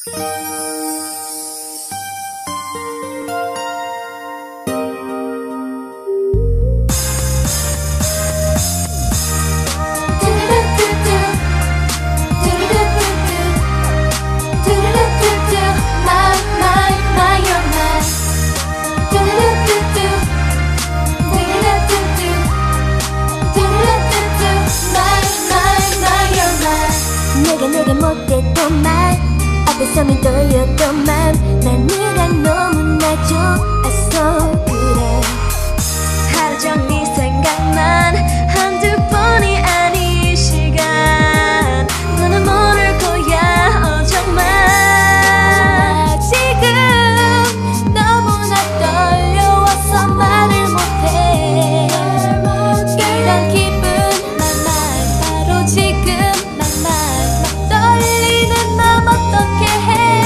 내가 못했던 말 앞에서 맴돌렸던 맘 난 네가 너무나 좋았어 그래 하루 종일 생각만 한두 번이 아닌 시간 너는 모를 거야 정말 지금 너무나 떨려와서 말을 못해 이런 기분 난 바로 지금 떨리는 맘 어떻게 해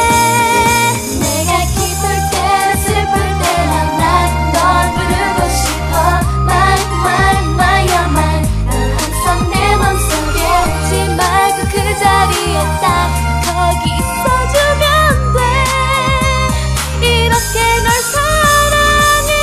내가 기쁠 때나 슬플 때나 난 널 부르고 싶어 My oh my 넌 항상 내 맘속에 웃지 말고 그 자리에 딱 거기 있어주면 돼 이렇게 널 사랑해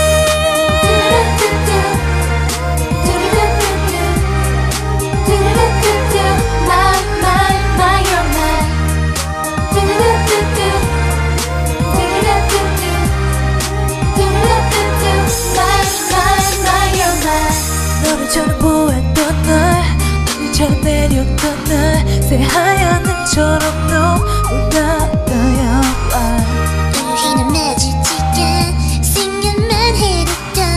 너를 보았던 날 너를 내렸던 날 새하얀 눈처럼 너무나 따여와 우리는 마주치가 생각만 해도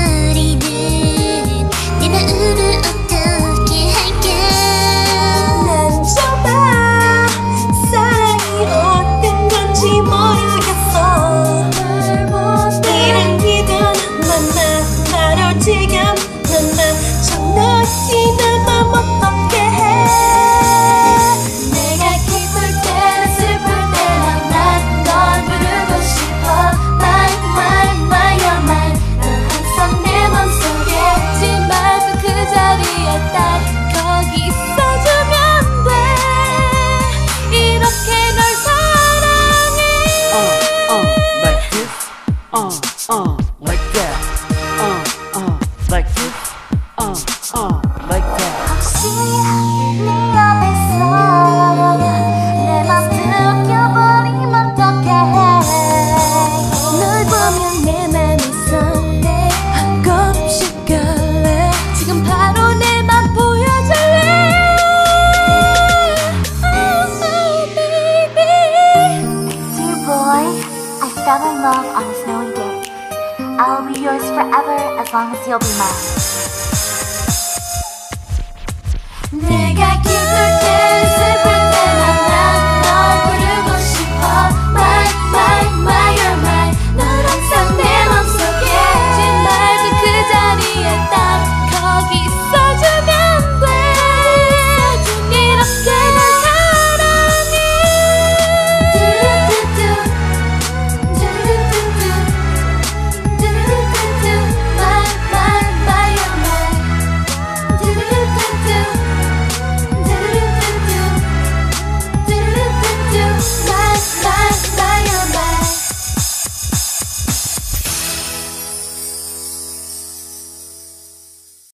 떨리는 내 마음을 어떻게 할까 난 정말 사랑이 어떤 건지 모르겠어 이런 기분 난 바로 지금 참 놓치는 맘 어떻게 해 내가 기쁠 때나 슬플 때나 난 널 부르고 싶어 My oh my 넌 항상 내 맘속에 웃지 말고 그 자리에 딱 거기 있어주면 돼 이렇게 널 사랑해 Like this, like that, like this, like that. 혹시 네 옆에서 내 맘 느껴버리면 어떡해 널 보면 내 맘이 설레 한 걸음씩 갈래 지금 바로 내 맘 보여줄래 Oh baby Dear boy, I fell in love on a snowy day I'll be yours forever as long as you'll be mine